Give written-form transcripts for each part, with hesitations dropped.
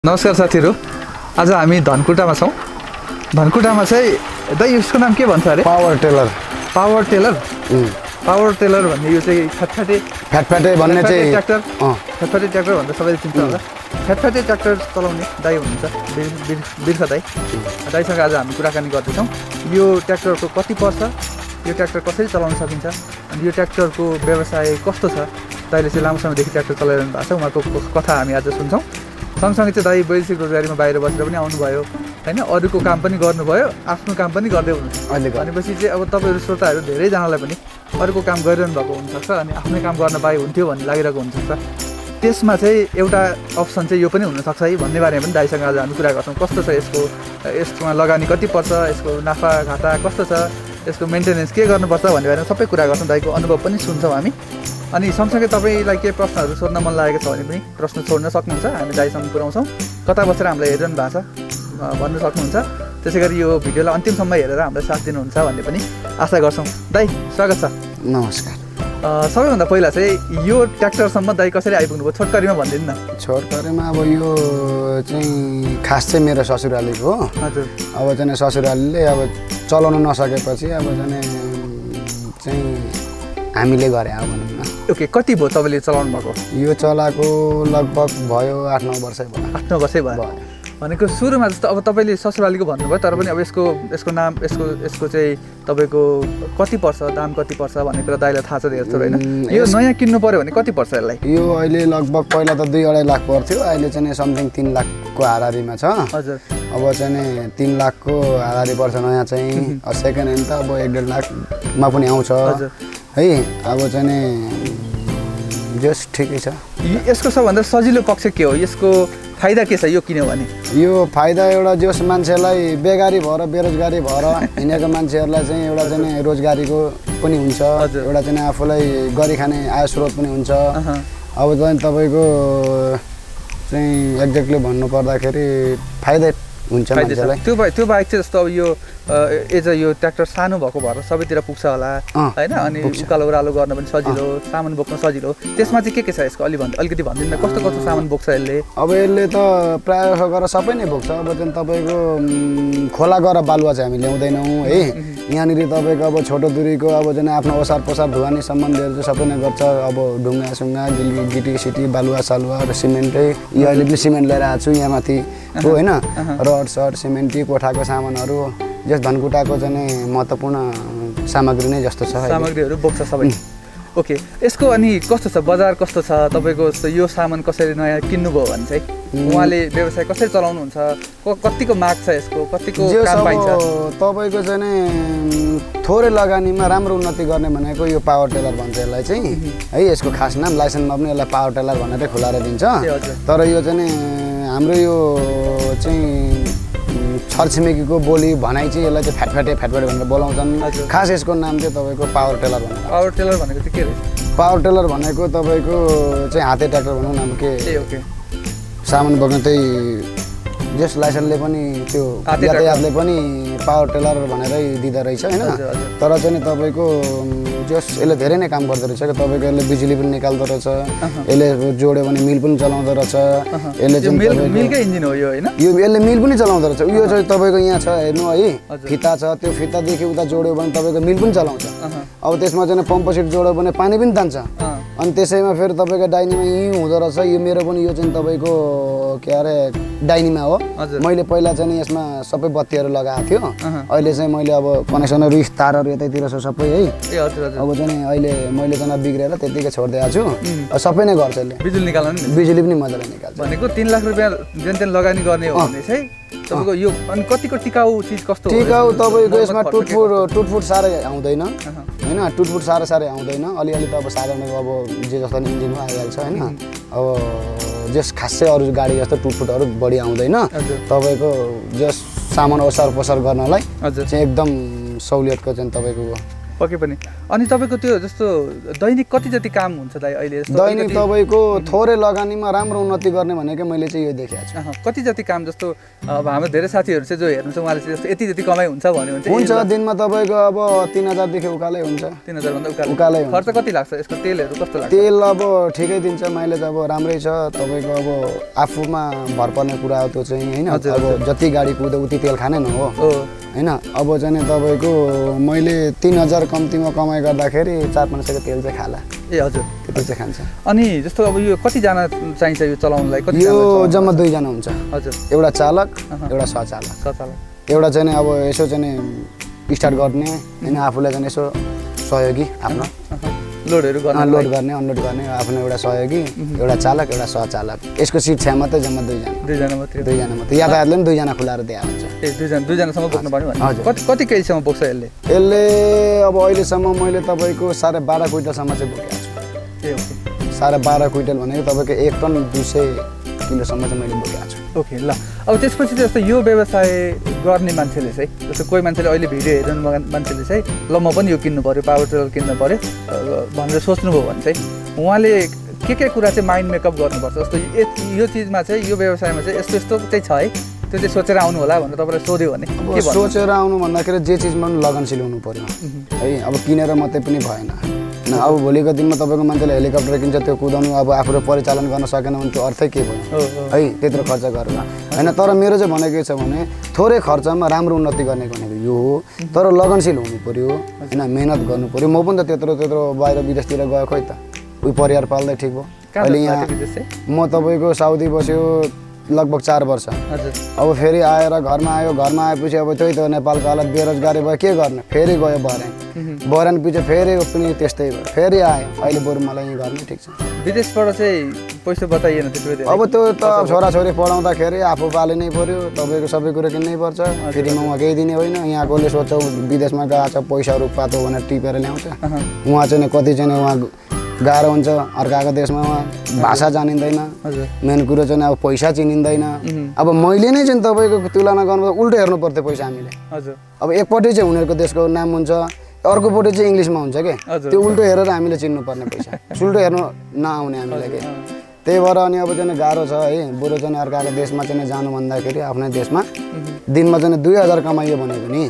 नमस्कार साथीहरु, आज हामी धनकुटामा छौं। धनकुटामा चाहिँ दाइ यसको नाम के भन्छ अरे? Power tiller. Power tiller? Power tiller भन्ने यो चाहिँ फ्याटफ्याटे भन्ने चाहिँ ट्र्याक्टर। फ्याटफ्याटे ट्र्याक्टर भन्दा सबैले चिन्छ होला। फ्याटफ्याटे ट्र्याक्टर चलाउने दाइ हुनुहुन्छ बिर्ख दाइ। दाइसँग आज हामी कुराकानी गर्दै छौं। यो ट्र्याक्टरको कति पर्छ, यो ट्र्याक्टर कसरी चलाउन सकिन्छ, अनि यो ट्र्याक्टरको व्यवसाय कस्तो छ। दाइले चाहिँ लामो समयदेखि ट्र्याक्टर चलाइरहनु भएको छ, उहाँको कथा हामी आज सुन्छौं। सँगसँगै चाहिँ दाइ वैदेशिक रोजगारीमा बाहिर बसेर पनि आउनुभयो हैन, अरूको काम पनि गर्नुभयो, आफ्नो काम पनि गर्दै हुनुहुन्छ। अहिले भनेपछि चाहिँ अब तपाईहरु श्रोताहरु धेरैजनालाई पनि अरूको काम गरिरहनु भएको हुनसक्छ अनि आफ्नै काम गर्न पाए हुन्थ्यो भन्ने लागिरहेको हुनसक्छ। त्यसमा चाहिँ एउटा अप्सन चाहिँ यो पनि हुनसक्छ है भन्ने बारेमा पनि दाइसँग आज हामी कुरा गर्छौँ। कस्तो छ यसमा लगानी कति पर्छ, यसको नाफा घाटा कस्तो छ, यसको मेन्टेनेन्स के गर्नुपर्छ भन्ने बारेमा सबै कुरा गर्छौँ। दाइको अनुभव पनि सुन्छौँ हामी। अनि सँगसँगै तपाईलाई केही प्रश्नहरू सोध्न मन लागेको छ भने पनि प्रश्न छोड्न सक्नुहुन्छ, हामी दाइसँग पुर्याउँछौँ। कता बसेर हामीलाई हेरिरहनु भएको छ भन्नु सक्नुहुन्छ। त्यसैगरी यो भिडियोलाई अन्तिमसम्म हेरेर हामीलाई साथ दिनुहुन्छ भन्ने पनि आशा गर्छौँ। दाइ स्वागत छ। नमस्कार। सबैभन्दा पहिला चाहिँ यो ट्र्याक्टरसम्म दाइ कसरी आइपुग्नुभयो छोटकरीमा भनिदिनु न। छोटकरीमा अब यो चाहिँ खास चाहिँ मेरो ससुरालीको हो। हजुर। अब चाहिँ ससुरालीले अब चलाउन नसकेपछि अब चाहिँ हामीले गरे अब भनौँ न। ओके, कति भयो तपाईँले चलाउनु भएको? यो चलाएको लगभग भयो 8-9 वर्षै भयो। 8-9 वर्षै भयो भनेको सुरुमा जस्तो अब तपाईँले ससुरालीको भन्नुभयो, तर पनि अब यसको नाम यसको चाहिँ तपाईँको कति पर्छ, दाम कति पर्छ भन्ने कुरा दाइलाई थाहा छ धेरै जस्तो होइन? यो नयाँ किन्नु पर्यो भने कति पर्छ यसलाई? यो अहिले लगभग पहिला त 2-2.5 लाख पर्थ्यो, अहिले चाहिँ समथिङ 3 लाखको हाराहारीमा छ। हजुर। अब चाहिँ 3 लाखको हाराहारी पर्छ नयाँ चाहिँ। सेकेन्ड ह्यान्ड त अब 1-1.5 लाखमा पनि आउँछ है। अब चाहिँ जस्ट ठिकै छ। यसको सबभन्दा सजिलो पक्ष के हो, यसको फाइदा के छ यो किन्यो भने? यो फाइदा एउटा जस मान्छेलाई बेकारी भएर बेरोजगारी भएर हिँडेको मान्छेहरूलाई चाहिँ एउटा चाहिँ रोजगारीको पनि हुन्छ, एउटा चाहिँ आफूलाई गरी खाने आय स्रोत पनि हुन्छ। अब चाहिँ तपाईँको चाहिँ एक्ज्याक्टली भन्नु पर्दाखेरि फाइदा हुन्छ मान्छेलाई। त्यो बाइक चाहिँ जस्तो अब यो यो ट्र्याक्टर सानो भएको भएर सबैतिर पुग्छ होला होइन, अनि उकालो ओह्रालो गर्न पनि सजिलो, सामान बोक्न सजिलो। त्यसमा चाहिँ के छ यसको अलिकति भनिदिनु न, कस्तो कस्तो सामान बोक्छ यसले? अब यसले त प्रायः गरेर सबै नै बोक्छ। अब चाहिँ तपाईँको खोला गएर बालुवा चाहिँ हामी ल्याउँदैनौँ है। यहाँनिर तपाईँको अब छोटो दूरीको अब चाहिँ आफ्नो ओसार पोसार धुवानी सम्बन्धीहरू चाहिँ सबै नै गर्छ। अब ढुङ्गा सुङ्गा गिटी सिटी बालुवा सालुवा र सिमेन्टै, यो अहिले पनि सिमेन्ट लिएर आएको छु यहाँ माथि हो होइन। रड सड सिमेन्टी कोठाको सामानहरू जस धनकुटाको चाहिँ महत्त्वपूर्ण सामग्री नै जस्तो छ, सामग्रीहरू बोक्छ सबै। ओके, यसको अनि कस्तो छ बजार, कस्तो छ तपाईँको? यो सामान कसरी नयाँ किन्नुभयो भने चाहिँ उहाँले व्यवसाय कसरी चलाउनुहुन्छ, कतिको माग छ यसको, कतिको काम पाइन्छ? तपाईँको चाहिँ थोरै लगानीमा राम्रो उन्नति गर्ने भनेको यो पावर टेलर भन्छ यसलाई चाहिँ है। यसको खास नाम लाइसेन्समा पनि यसलाई पावर टेलर भनेरै खुलाएर दिन्छ। तर यो चाहिँ हाम्रो यो चाहिँ छरछिमेकीको बोली भनाइ चाहिँ यसलाई चाहिँ फ्याटफ्याटे भनेर बोलाउँछन्। खास यसको नाम चाहिँ तपाईँको पावर टेलर भनेर। पावर टेलर भनेको चाहिँ के रहेछ? पावर टेलर भनेको तपाईँको चाहिँ हाते ट्र्याक्टर भनौँ न। के सामान बोक्ने त्यही जस लाइसेन्सले पनि त्यो यातायातले पनि पावर टेलर भनेरै दिँदो रहेछ होइन। तर चाहिँ तपाईँको जस यसले धेरै नै काम गर्दो रहेछ। तपाईँको यसले बिजुली पनि निकाल्दो रहेछ, यसले जोड्यो भने मिल पनि चलाउँदो रहेछ। यसले चाहिँ मिलकै इन्जिन हो यो होइन? यो यसले मिल पनि चलाउँदो रहेछ। यो चाहिँ तपाईँको यहाँ छ हेर्नु है, फिता छ, त्यो फितादेखि उता जोड्यो भने तपाईँको मिल पनि चलाउँछ। अब त्यसमा चाहिँ पम्प सिट जोड्यो भने पानी पनि तान्छ। अनि त्यसैमा फेरि तपाईँको डाइनीमा यहीँ हुँदो रहेछ। यो मेरो पनि यो चाहिँ तपाईँको के अरे डाइनीमा हो। मैले पहिला चाहिँ यसमा सबै बत्तीहरू लगाएको थियो, अहिले चाहिँ मैले अब कनेक्सनहरू तारहरू यतैतिर छ सबै है। अब चाहिँ अहिले मैले चाहिँ बिग्रेर त्यतिकै छोडिदिएको छु। सबै नै गर्छ यसले, बिजुली पनि मजाले निकाल्छ। भनेको 3 लाख रुपियाँ जेन लगानी गर्ने हो भने चाहिँ तपाईँको यो अनि कतिको टिकाउ चिज कस्तो? टिकाउ तपाईँको यसमा टुटफुट साह्रै आउँदैन होइन। टुटफुट साह्रै आउँदैन। अलिअलि त अब साधारण अब जे जस्तो इन्जिनमा आइहाल्छ होइन। अब जस खासै अरू गाडी जस्तो टुटफुटहरू बढी आउँदैन। तपाईँको जस सामान ओसार पोसार गर्नलाई चाहिँ एकदम सहुलियतको चाहिँ तपाईँको पक्कै पनि। अनि तपाईँको त्यो जस्तो दैनिक कति जति काम हुन्छ दाइ अहिले? दैनिक तपाईँको थोरै लगानीमा राम्रो उन्नति गर्ने भनेको मैले चाहिँ यो देखेको छु। कति जति काम जस्तो अब हाम्रो धेरै साथीहरू चाहिँ जो हेर्नुहुन्छ उहाँले चाहिँ जस्तो यति जति कमाइ हुन्छ भन्यो भने हुन्छ दिनमा तपाईँको अब 3000 देखि उकालै हुन्छ। 3000 भन्दा उकालै खर्च कति लाग्छ यसको? तेलहरू कस्तो लाग्छ? तेल अब ठिकै दिन्छ, माइलेज अब राम्रै छ तपाईँको। अब आफूमा भर पर्ने कुरा हो त्यो चाहिँ हैन। अब जति गाडी कुद्यो उति तेल खाने न हो हैन। अब चाहिँ तपाईँको मैले 3000 कम्तीमा कमाइ गर्दाखेरि 4-500 को तेल चाहिँ खाला। ए हजुर, त्यति चाहिँ खान्छ। अनि जस्तो अब यो कतिजना चाहिन्छ यो चलाउनलाई? कति? यो जम्मा 2 जना हुन्छ। हजुर, एउटा चालक एउटा सहचालक। एउटा चाहिँ अब यसो चाहिँ स्टार्ट गर्ने हैन, आफूलाई चाहिँ यसो सहयोगी आफ्नो लोड गर्ने अनलोड गर्ने आफ्नो एउटा सहयोगी, एउटा चालक एउटा सहचालक। यसको सिट क्षमता मात्रै जम्मा 2 जना मात्रै। यातायातले पनि 2 जना खुलाएर दिएको हुन्छ। ए 2 जनासम्म बोक्नु पर्यो भने कति केजीसम्म बोक्छ यसले? यसले अब अहिलेसम्म मैले तपाईँको 12.5 क्विन्टलसम्म चाहिँ बोकेको छु। ए ओके, 12.5 क्विन्टल भनेको तपाईँको 1 टन 200 किलोसम्म चाहिँ मैले बोकेको छु। ओके ल। अब त्यसपछि जस्तो यो व्यवसाय गर्ने मान्छेले चाहिँ जस्तो कोही मान्छेले अहिले भिडियो हेर्नु मान्छेले चाहिँ ल म पनि यो किन्नु पऱ्यो, पावर टिलर किन्नु पऱ्यो भनेर सोच्नुभयो भने चाहिँ उहाँले के कुरा चाहिँ माइन्ड मेकअप गर्नुपर्छ? जस्तो यो चिजमा चाहिँ यो व्यवसायमा चाहिँ यस्तो यस्तो चाहिँ छ है, त्यो चाहिँ सोचेर आउनु होला भनेर तपाईँलाई सोध्यो भने के भन्नु? सोचेर आउनु भन्दाखेरि जे चिजमा पनि लगनशील हुनु पर्यो है। अब किनेर मात्रै पनि भएन। अब भोलिको दिनमा तपाईँको मान्छेले हेलिकप्टर किन्छ, त्यो कुदाउनु अब आफूले परिचालन गर्न सकेन भने त्यो अर्थै के भयो है, त्यत्रो खर्च गरेर हैन। तर मेरो चाहिँ भनेको के छ भने थोरै खर्चमा राम्रो उन्नति गर्ने भनेको यो हो। तर लगनशील हुनु पर्यो हैन, मेहनत गर्नु पर्यो। म पनि त त्यत्रो बाहिर विदेशतिर गयो, खोइ त उही परिवार पाल्दै ठिक भयो। अहिले यहाँ म तपाईँको साउदी बस्यो लगभग 4 वर्ष। अब फेरि आएर घरमा आएपछि अब त्यही त नेपालको हालत बेरोजगारी भयो, के गर्ने? फेरि गयो बहरान पछि फेरि पनि त्यस्तै भयो, फेरि आयो। अहिले बरु मलाई यहाँ घरमै ठिक छ। विदेशबाट चाहिँ पैसा बताइएन त्यसपछि? अब त्यो त छोराछोरी पढाउँदाखेरि आफू पालिनै पर्यो, तपाईँको सबै कुरो किन्नै पर्छ। फेरिमा उहाँ केही दिने होइन। यहाँकोले सोध्छ विदेशमा गएको छ पैसाहरू पातो भनेर टिपेर ल्याउँछ। उहाँ चाहिँ कति चाहिँ उहाँ गाह्रो हुन्छ अर्काको देशमा, भाषा जानिँदैन, मेन कुरो चाहिँ अब पैसा चिनिँदैन। अब मैले नै चाहिँ तपाईँको तुलना गर्नु उल्टो हेर्नु पर्थ्यो पैसा हामीले। अब एकपट्टि चाहिँ उनीहरूको देशको नाम हुन्छ, अर्कोपट्टि चाहिँ इङ्ग्लिसमा हुन्छ के, त्यो उल्टो हेरेर हामीले चिन्नु पर्ने पैसा, उल्टो हेर्नु नआउने हामीलाई के। त्यही भएर अनि अब चाहिँ गाह्रो छ है। बरु चाहिँ अर्काको देशमा चाहिँ जानु भन्दाखेरि आफ्नै देशमा दिनमा चाहिँ 2000 कमाइयो भने पनि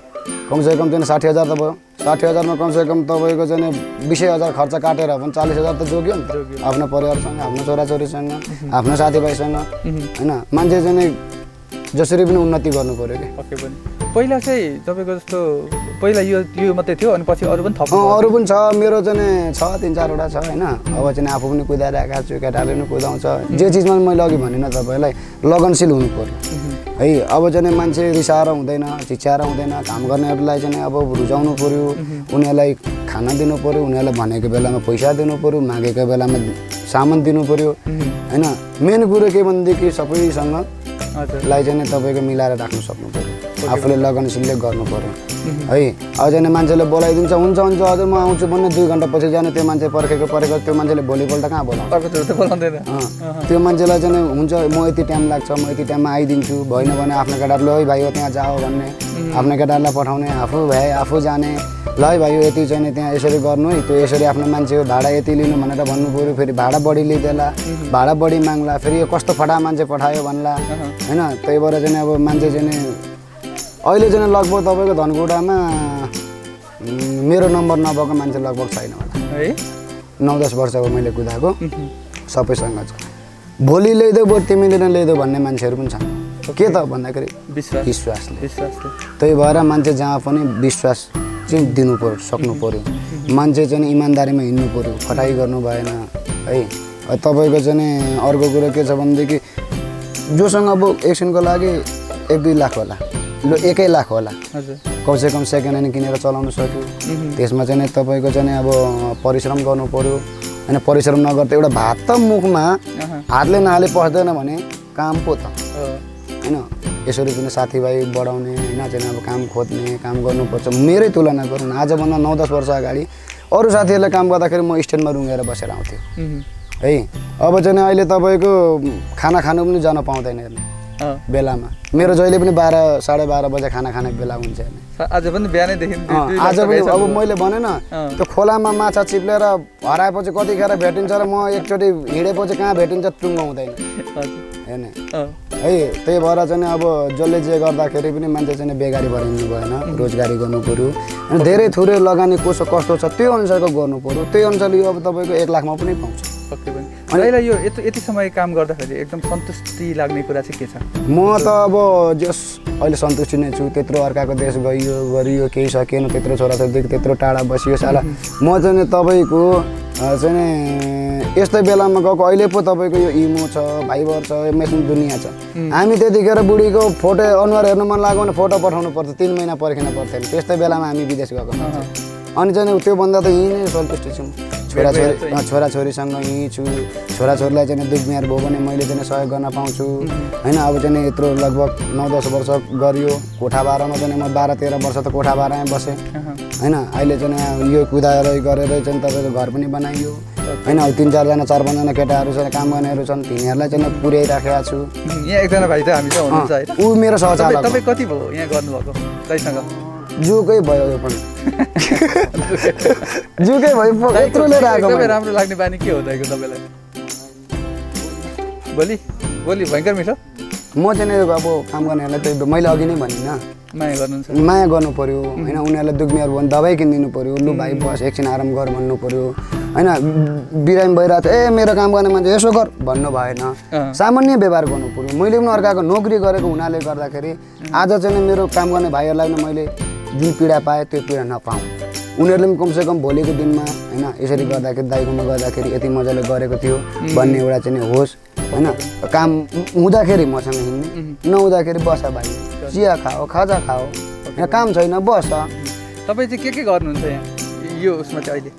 कमसेकम चाहिँ 60,000 त भयो। 60,000 मा कमसेकम तपाईँको चाहिँ 20,000 खर्च काटेर भने 40,000 त जोग्यो नि त, आफ्नो परिवारसँग, आफ्नो छोराछोरीसँग, आफ्नो साथीभाइसँग हैन। मान्छे चाहिँ जसरी पनि उन्नति गर्नु पर्यो कि। पक्कै पनि। पहिला चाहिँ तपाईँको जस्तो पहिला यो मात्रै थियो अनि पछि अरू पनि थप? अरू पनि छ, मेरो चाहिँ छ 3-4 वटा छ हैन। अब चाहिँ आफू पनि कुदाइरहेको छु, केटाले पनि कुदाउँछ। जे चिजमा मैले अघि भनेन तपाईँलाई लगनशील हुनु पर्यो है। अब चाहिँ मान्छे रिसाएर हुँदैन, चिच्याएर हुँदैन। काम गर्नेहरूलाई चाहिँ अब रुचाउनु पर्यो, उनीहरूलाई खाना दिनु पर्यो, उनीहरूलाई भनेको बेलामा पैसा दिनु पर्यो, मागेको बेलामा सामान दिनु पर्यो हैन। मेन कुरो के भनेदेखि सबैसँग लाई चाहिँ तपाईँको मिलाएर राख्नु सक्नु पर्यो, आफूले लगनशीलले गर्नु पर्यो है। अब चाहिँ मान्छेले बोलाइदिन्छ, हुन्छ हजुर म आउँछु भन्ने 2 घन्टा पछि जाने त्यो मान्छे परेको त्यो मान्छेले भोलिपल्ट कहाँ बोलाउँछ? त्यो मान्छेलाई चाहिँ हुन्छ म यति टाइम लाग्छ, म यति टाइममा आइदिन्छु, भएन भने आफ्नो केटाहरूले है भाइ त्यहाँ जाओ भन्ने, आफ्नो केटाहरूलाई पठाउने, आफू भए आफू जाने, ल है भाइ यति चाहिँ त्यहाँ यसरी गर्नु है, त्यो यसरी आफ्नो मान्छे भाडा यति लिनु भनेर भन्नु पऱ्यो। फेरि भाडा बढी लिँदैला, भाडा बढी माग्ला, फेरि यो कस्तो फटा मान्छे पठायो भन्ला हैन। त्यही भएर चाहिँ अब मान्छे चाहिँ अहिले चाहिँ लगभग तपाईँको धनकुटामा मेरो नम्बर नभएको मान्छे लगभग छैन होला है। 9-10 वर्षको मैले कुदाएको सबैसँग छ। भोलि ल्याइदेऊ बरु तिमीले नै ल्याइदेऊ भन्ने मान्छेहरू पनि छन्। के त भन्दाखेरि विश्वासले। त्यही भएर मान्छे जहाँ पनि विश्वास चाहिँ दिनु पर्यो, सक्नु पर्यो। मान्छे चाहिँ इमान्दारीमा हिँड्नु पर्यो, फटाइ गर्नु भएन है। तपाईँको चाहिँ अर्को कुरो के छ भनेदेखि जोसँग अब एकछिनको लागि 1-2 लाख होला, ल 1 लाख होला, कमसेकम सेकेन्ड ह्यान्ड किनेर चलाउनु सक्यो। त्यसमा चाहिँ तपाईँको चाहिँ अब परिश्रम गर्नु पर्यो हैन। परिश्रम नगर्दा एउटा भात त मुखमा हातले नहाले पस्दैन भने काम पो त हैन। यसरी चाहिँ साथीभाइ बढाउने हैन, चाहिँ अब काम खोज्ने, काम गर्नुपर्छ। मेरै तुलना गरौँ, आजभन्दा 9-10 वर्ष अगाडि अरू साथीहरूले काम गर्दाखेरि म स्ट्यान्डमा रुँगेर बसेर आउँथेँ है। अब चाहिँ अहिले तपाईँको खाना खानु पनि जान पाउँदैन हेर्नु, बेलामा मेरो जहिले पनि 12 साढे 12 बजे खाना खाने बेला हुन्छ नि आज पनि बिहानैदेखि आज पनि अब मैले भने न त्यो खोलामा माछा चिप्लेर हराएपछि कतिखेर भेटिन्छ र म एकचोटि हिँडेपछि कहाँ भेटिन्छ टुङ्गाउँदैन हैन है त्यही भएर चाहिँ अब जसले जे गर्दाखेरि पनि मान्छे चाहिँ बेकारी भइनु भएन रोजगारी गर्नु पर्यो अनि धेरै थोरै लगानी कसो कस्तो छ त्यो अनुसारको गर्नु पर्यो त्यही अनुसारले यो अब तपाईको 1 लाखमा पनि पाउँछ पक्कै पनि अहिले यो यति समय काम गर्दाखेरि एकदम सन्तुष्टि लाग्ने कुरा चाहिँ के छ म त अब जस अहिले सन्तुष्टि नै छु त्यत्रो अर्काको देश गइयो गरियो केही सकेन त्यत्रो छोराछोरीदेखि त्यत्रो टाढा बसियो साला म चाहिँ तपाईको चाहिँ यस्तै बेलामा गएको अहिले पो तपाईको यो इमो छ भाइबर छ मेसिन दुनिया छ हामी त्यतिखेर बुढीको फोटो अनुहार हेर्नु मन लाग्यो भने फोटो पठाउनु पर्छ 3 महिना पर्खिन पर्थ्यो त्यस्तै बेलामा हामी विदेश गएको अनि चाहिँ त्यो भन्दा त यही नै सन्तुष्टि छु छोराछोरीसँग यहीँ छु छोराछोरीलाई चाहिँ दुख बिमार भयो भने मैले चाहिँ सहयोग गर्न पाउँछु हैन अब चाहिँ यत्रो लगभग 9-10 वर्ष गरियो कोठा भाडामा चाहिँ म 12-13 वर्ष त कोठा भाडामै बसेँ हैन अहिले चाहिँ यो कुदाएर गरेर चाहिँ तपाईँको घर पनि बनाइयो हैन अब 3-4 जना 4-5 जना केटाहरू छन् काम गर्नेहरू छन् तिनीहरूलाई चाहिँ पुर्याइराखेको छु यहाँ एकजना भाइ त हामी चाहिँ हुनुहुन्छ हैन उ मेरो सहचालक तपाई कति भयो यहाँ गर्नुभएको दाइसँग जुकै भयो यो पनि जुकै भयो यत्रो लिएर आएको एकदमै राम्रो लाग्ने बानी के हो दाइको तपाईलाई बोली भयंकर मिठो म चाहिँ अब काम गर्नेहरूलाई त मैले अघि नै भनिन माया गर्नुहुन्छ माया गर्नु पर्यो हैन उनीहरूलाई दुख बिमार भयो भने दबाई किनिदिनु पर्यो लु भाइ बस एकछिन आराम गर भन्नु पर्यो हैन बिरामी भइरहेको ए मेरो काम गर्ने मान्छे यसो गर भन्नु भएन सामान्य व्यवहार गर्नु पर्यो मैले पनि अर्काको नोकरी गरेको हुनाले गर्दाखेरि आज चाहिँ मेरो काम गर्ने भाइहरूलाई पनि मैले जुन पीडा पाएँ त्यो पीडा नपाऊँ उनीहरूले पनि कमसेकम भोलिको दिनमा हैन यसरी गर्दाखेरि दाइकोमा गर्दाखेरि यति मजाले गरेको थियो भन्ने एउटा चाहिँ होस् हैन काम हुँदाखेरि मसँग हिँड्ने नहुँदाखेरि बस भाइ चिया खाओ खाजा खाओ यहाँ काम छैन बस तपाईँ चाहिँ के गर्नुहुन्छ यहाँ यो उसमा चाहिँ अहिले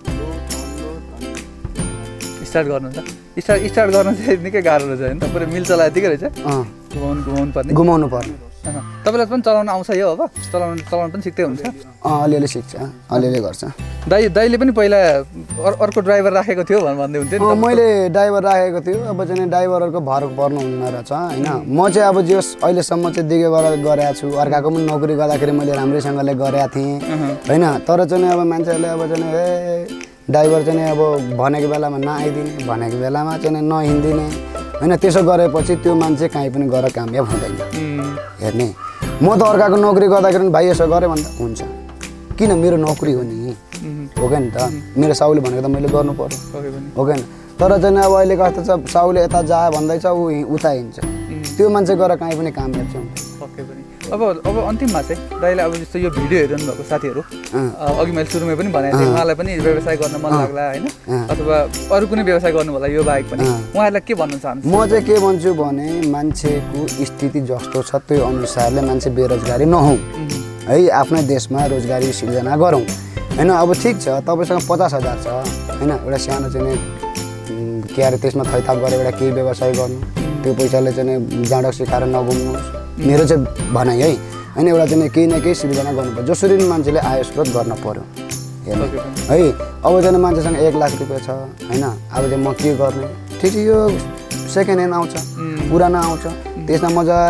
स्टार्ट गर्नुहुन्छ स्टार्ट गर्न चाहिँ निकै गाह्रो रहेछ हैन तपाईले मिल चलाए दिकै रहेछ घुमाउनु पर्ने तपाईलाई पनि चलाउन आउँछ यो अब चलाउन पनि सिक्दै हुन्छ अलिअलि सिक्छ अलिअलि गर्छ दाइले पनि पहिला अर्को ड्राइभर राखेको थियो भन्दै हुन्थ्यो नि मैले ड्राइभर राखेको थियो अब चाहिँ ड्राइभरहरुको भर पर्नु हुन्न रहेछ हैन म चाहिँ अब जस अहिलेसम्म चाहिँ दिगे गरेको छु अर्काको पनि नोकरी गर्दाखेरि मैले राम्रैसँगले गरेको थिएँ हैन तर चाहिँ अब मान्छेहरूले अब चाहिँ ए ड्राइभर चाहिँ अब भनेको बेलामा नआइदिने भनेको बेलामा चाहिँ नहिँडिदिने हैन त्यसो गरेपछि त्यो मान्छे कहीँ पनि गएर कामयाब हुँदैन हेर्ने म त अर्काको नोकरी गर्दाखेरि भाइ यसो गरे भन्दा हुन्छ किन मेरो नोकरी हो नि हो नि त मेरो साउले भनेको त मैले गर्नु पर्यो हो नि तर चाहिँ अब अहिले कस्तो छ साउले यता जा भन्दैछ ऊ उता हिँड्छ त्यो मान्छे गएर कहीँ पनि कामयाब चाहिँ हुँदैन अब अन्तिममा चाहिँ दाइले अब जस्तो यो भिडियो हेर्नु भएको साथीहरू अघि मैले सुरुमै पनि भनेको थिएँ उहाँलाई पनि व्यवसाय गर्न मन लाग्ला हैन अथवा अरू कुनै व्यवसाय गर्नु होला यो बाहेक पनि उहाँहरूलाई के भन्न चाहनुहुन्छ म चाहिँ के भन्छु भने मान्छेको स्थिति जस्तो छ त्यो अनुसारले मान्छे बेरोजगारी नहौँ है आफ्नै देशमा रोजगारी सिर्जना गरौँ हैन अब ठिक छ तपाईसँग 50,000 छ हैन एउटा सानो चाहिँ के अरे त्यसमा थैथाप गरेर एउटा केही व्यवसाय गर्नु त्यो पैसाले चाहिँ जाँड सिकाएर नघुम्नुहोस् मेरो चाहिँ भनाइ है हैन एउटा चाहिँ केही न केही सिर्जना गर्नुपर्छ जसरी पनि मान्छेले आय स्रोत गर्न पर्यो हेर्नु है अब चाहिँ मान्छेसँग 1 लाख रुपैयाँ छ हैन अब चाहिँ म के गर्ने ठिक छ यो सेकेन्ड ह्यान्ड आउँछ पुरानो आउँछ त्यसमा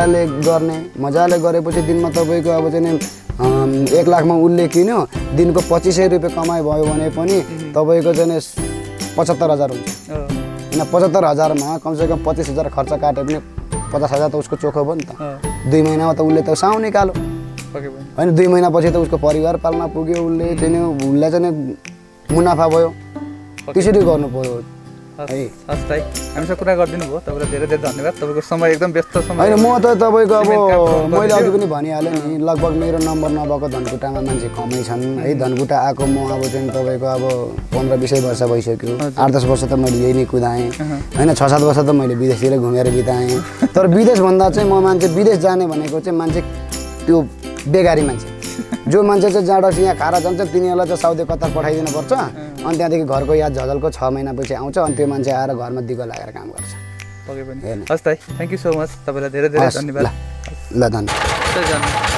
मजाले गरेपछि दिनमा तपाईँको अब चाहिँ 1 लाखमा उसले किन्यो दिनको 2500 रुपियाँ कमाइ भयो भने पनि तपाईँको चाहिँ 75,000 हुन्छ हैन 75,000मा कमसेकम 25,000 खर्च काटे पनि 50,000 त उसको चोखो भयो नि त 2 महिनामा त उसले त साउ निकाल्यो हैन 2 महिनापछि त उसको परिवार पाल्न पुग्यो उसले चाहिँ मुनाफा भयो त्यसरी गर्नु पर्यो है हस्ताई हामीसँग कुरा गरिदिनु भयो तपाईलाई धेरै धेरै धन्यवाद तपाईको समय एकदम व्यस्त समय हैन म त तपाईको अब मैले अघि पनि भनिहालेँ नि लगभग मेरो नम्बर नभएको धनकुटामा मान्छे कमै छन् है धनकुटा आएको म अब चाहिँ तपाईको अब 15-20 वर्ष भइसक्यो 8-10 वर्ष त मैले यही नै कुदाएँ हैन 6-7 वर्ष त मैले विदेशतिर घुमेर बिताएँ तर विदेश भन्दा चाहिँ म मान्छे विदेश जाने भनेको चाहिँ मान्छे त्यो बेकारी मान्छे जो मान्छे चाहिँ जाँडसी यहाँ खारा जान्छ तिनीहरूलाई चाहिँ साउदी कतार पठाइदिनु पर्छ अनि त्यहाँदेखि घरको याद झझलको 6 महिनापछि आउँछ अनि त्यो मान्छे आएर घरमा दिगो लागेर काम गर्छ पक्कै पनि हस् दाइ थ्यांक यू सो मच तपाईलाई धेरै धेरै धन्यवाद ल धन्यवाद